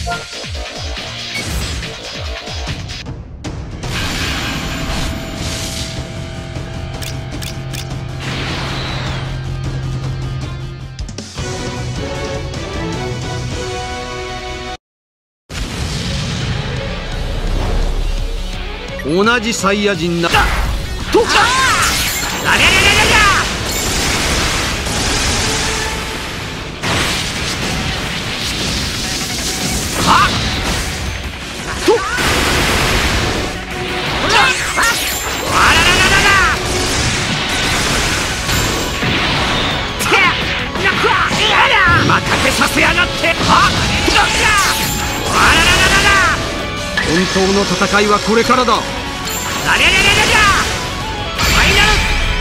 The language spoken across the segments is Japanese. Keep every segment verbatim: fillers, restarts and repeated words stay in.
同じサイヤ人なとかラリャリャリャリャはっとわらららららまたけさせやがってはっわららららら本当の戦いはこれからだ。ラリャリャリャリャリャファイナル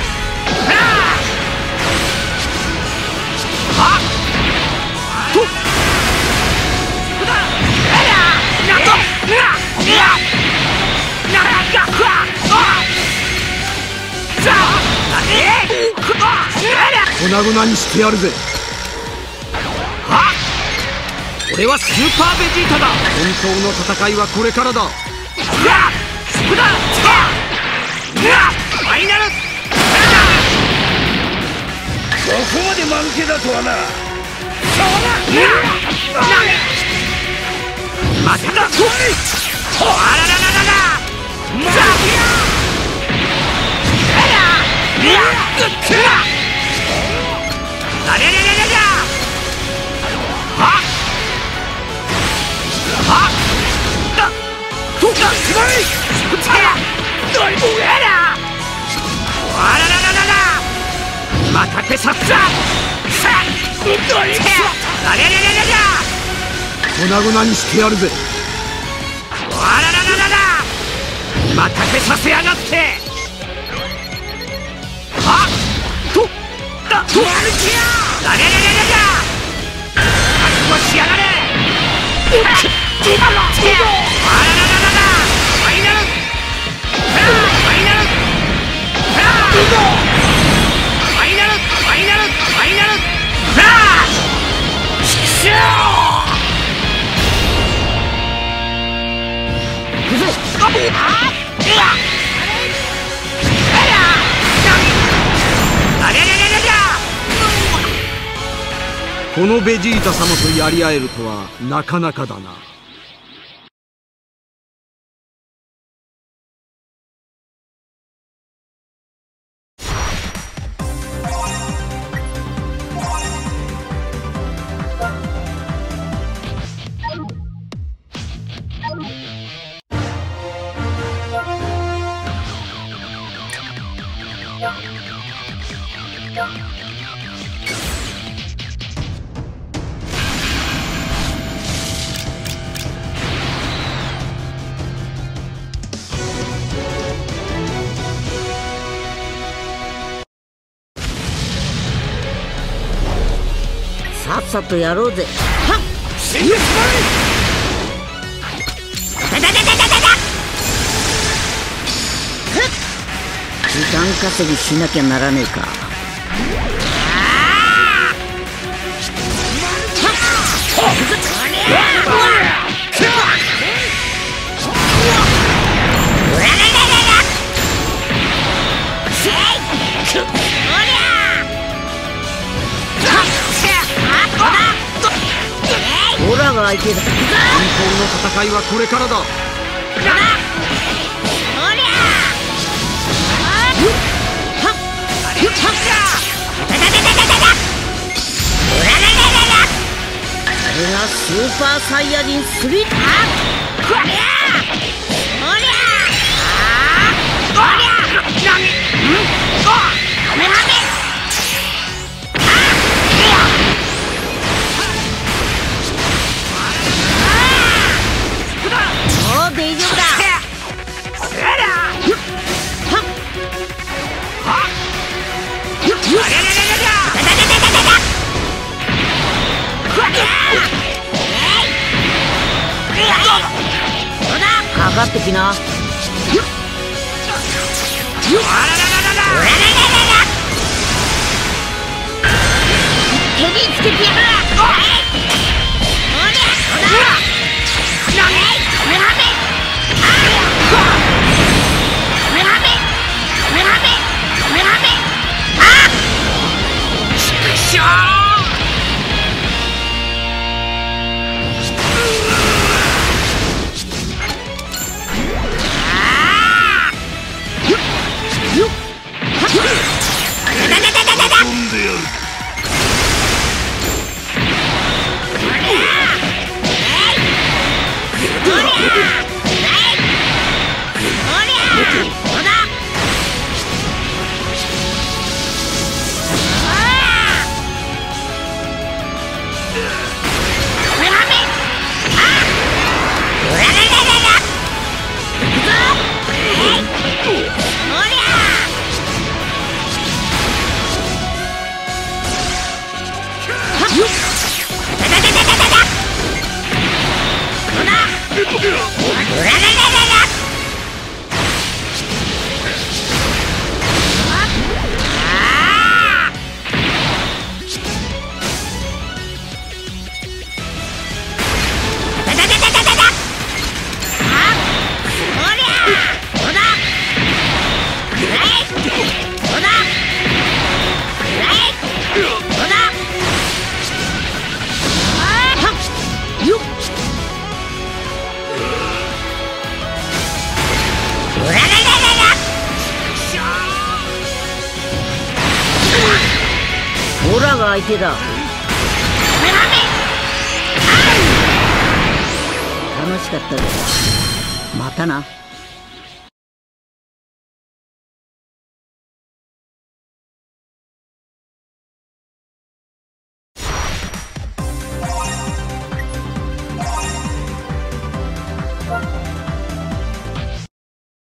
はっと粉々にしてやるぜ。はっ俺はスーパーベジータだ。本当の戦いはこれからだ。ファイナルここまで間抜けだとはな。待てだあらららららはっはっだとかすごいあらららららまたけさっさあれれれれれ粉々にしてやるぜ。あらららららまたけさせやがってはっとだとあれれれれれ覚悟しやがれあらららららファイナルファイナルファイナルファイナルファイナルフラッシュシューこのベジータ様とやり合えるとはなかなかだな。 さっさとやろうぜ。はっ時間稼ぎしなきゃならねえか。オラが相手だ。 本当の戦いはこれからだ。 これがスーパーサイヤ人スリー。かかってきな。手につけてやる。 手だ。楽しかったぜ。またな。 you